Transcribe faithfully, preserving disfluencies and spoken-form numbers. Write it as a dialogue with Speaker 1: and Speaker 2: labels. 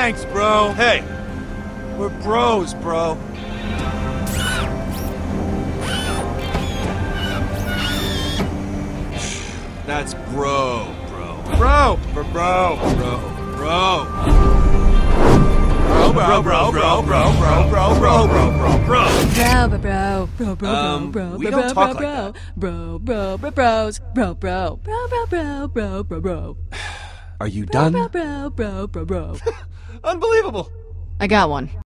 Speaker 1: Thanks, bro.
Speaker 2: Hey,
Speaker 1: We're bros, bro.
Speaker 2: that's bro, bro.
Speaker 1: Bro, for bro, bro, bro. Bro, bro, bro, bro, bro, bro, bro, bro, bro, bro, bro.
Speaker 3: Bro, bro, bro, bro, bro,
Speaker 2: Um,
Speaker 3: bro,
Speaker 2: we
Speaker 3: bro,
Speaker 2: don't
Speaker 3: bro,
Speaker 2: talk
Speaker 3: bro,
Speaker 2: like
Speaker 3: bro, bro, bro, bro, bros, bro, bro, bro, bro, bro, bro, bro, bro,
Speaker 2: Are you
Speaker 3: bro,
Speaker 2: done?
Speaker 3: bro, bro, bro, bro.
Speaker 2: Unbelievable.
Speaker 3: I got one.